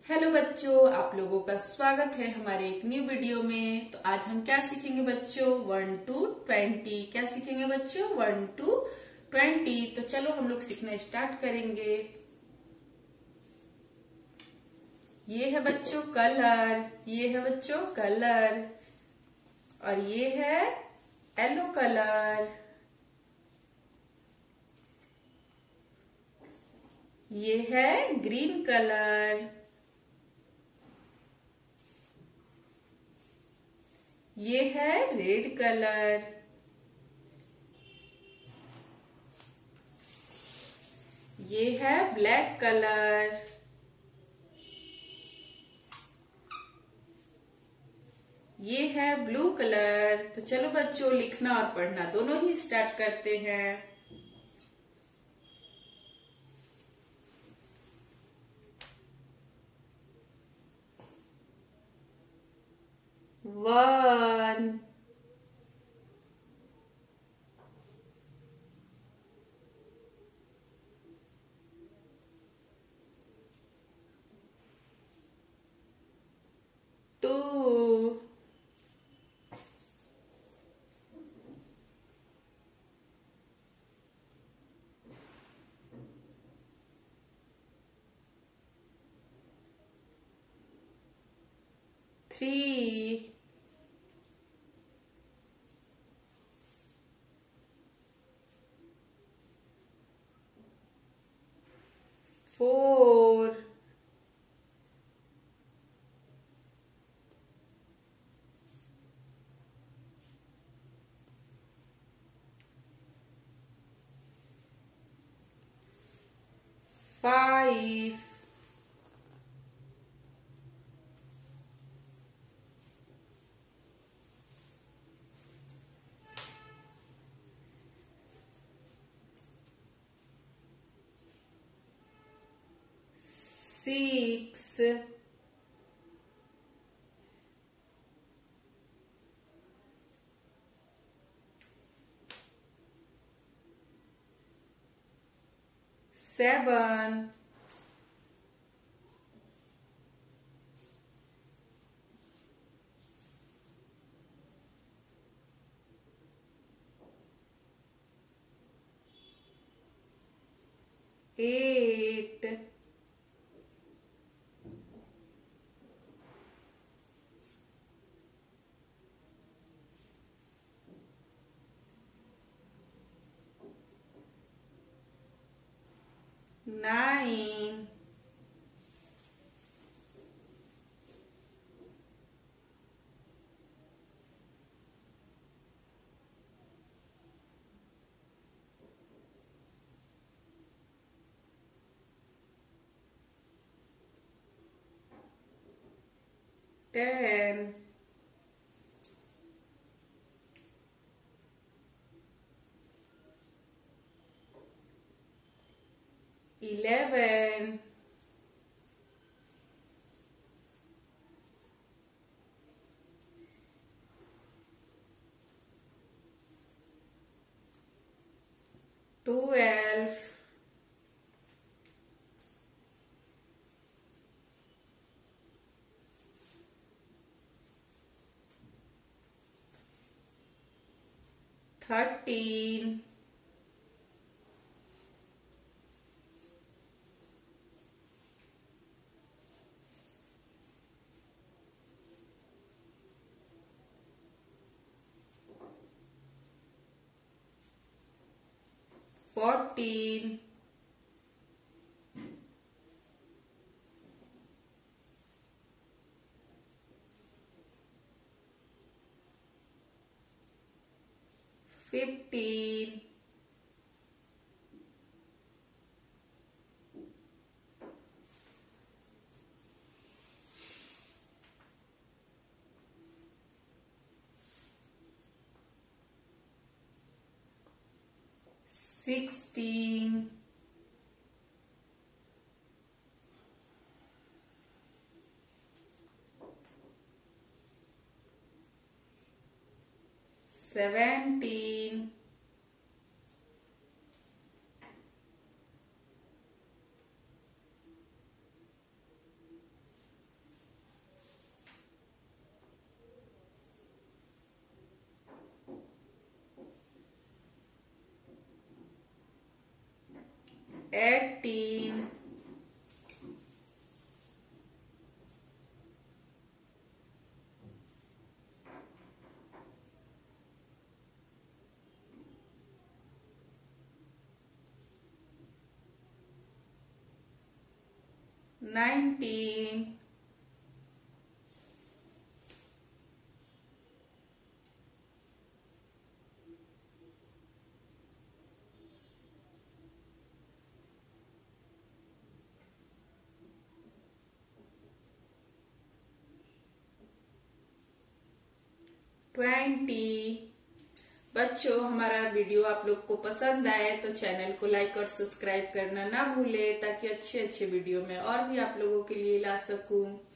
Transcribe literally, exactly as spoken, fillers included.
Hello बच्चों, आप लोगों का स्वागत है हमारे एक न्यू वीडियो में। तो आज हम क्या सीखेंगे बच्चों? One two twenty. क्या सीखेंगे बच्चों? One two twenty. तो चलो हम लोग सीखना स्टार्ट करेंगे। ये है बच्चों कलर, ये है बच्चों कलर, और ये है येलो कलर, ये है ग्रीन कलर, ये है रेड कलर, ये है ब्लैक कलर, ये है ब्लू कलर। तो चलो बच्चों, लिखना और पढ़ना दोनों ही स्टार्ट करते हैं। One, two, three, four, five, six, seven, eight, nine, ten, eleven, twelve, thirteen, fourteen, fifteen, sixteen, seventeen, eighteen, nineteen, twenty. बच्चों, हमारा वीडियो आप लोग को पसंद आए तो चैनल को लाइक और सब्सक्राइब करना ना भूले, ताकि अच्छे अच्छे वीडियो में और भी आप लोगों के लिए ला सकूं।